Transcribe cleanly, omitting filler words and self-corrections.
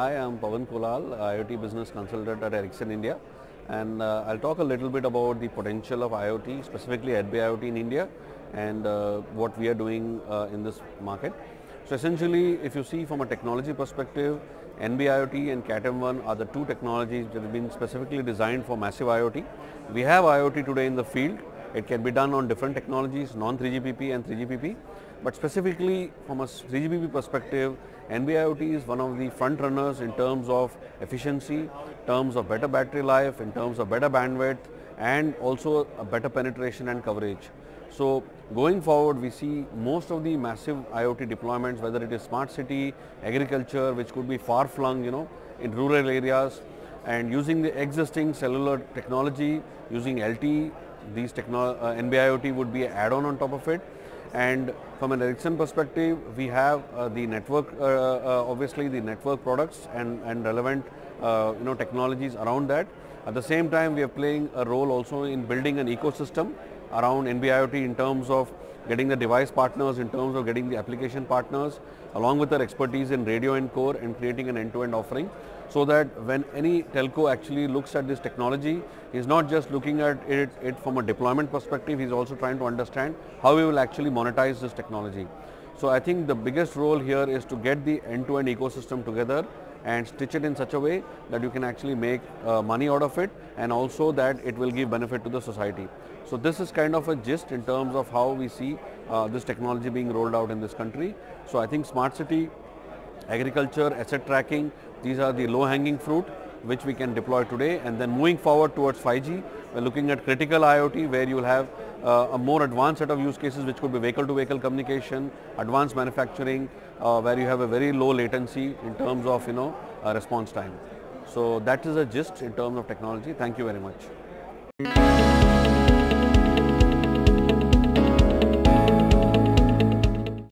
Hi, I'm Pavan Kolahal, IoT Business Consultant at Ericsson India, and I'll talk a little bit about the potential of IoT, specifically NB-IoT in India, and what we are doing in this market. So essentially, if you see from a technology perspective, NB-IoT and Cat-M1 are the two technologies that have been specifically designed for massive IoT. We have IoT today in the field. It can be done on different technologies, non-3GPP and 3GPP. But specifically from a 3GPP perspective, NB-IoT is one of the front runners in terms of efficiency, in terms of better battery life, in terms of better bandwidth, and also a better penetration and coverage. So going forward, we see most of the massive IoT deployments, whether it is smart city, agriculture, which could be far flung, in rural areas, and using the existing cellular technology, using LTE, these NB-IoT would be an add-on on top of it. And from an Ericsson perspective, we have the network, obviously the network products and relevant technologies around that. At the same time, we are playing a role also in building an ecosystem around NB-IoT in terms of getting the device partners, in terms of getting the application partners, along with our expertise in radio and core, and creating an end-to-end offering, so that when any telco actually looks at this technology, he's not just looking at it from a deployment perspective, he's also trying to understand how we will actually monetize this technology. So I think the biggest role here is to get the end-to-end ecosystem together and stitch it in such a way that you can actually make money out of it, and also that it will give benefit to the society. So this is kind of a gist in terms of how we see this technology being rolled out in this country. So I think smart city, agriculture, asset tracking, these are the low-hanging fruit which we can deploy today. And then moving forward towards 5G, we're looking at critical IoT, where you'll have a more advanced set of use cases, which could be vehicle-to-vehicle communication, advanced manufacturing, where you have a very low latency in terms of response time. So that is a gist in terms of technology. Thank you very much.